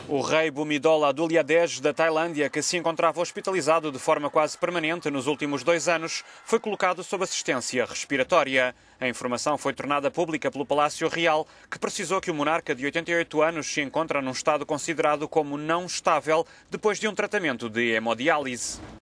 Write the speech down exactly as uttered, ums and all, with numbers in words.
O rei Bhumibol Adulyadej da Tailândia, que se encontrava hospitalizado de forma quase permanente nos últimos dois anos, foi colocado sob assistência respiratória. A informação foi tornada pública pelo Palácio Real, que precisou que o monarca de oitenta e oito anos se encontra num estado considerado como não estável depois de um tratamento de hemodiálise.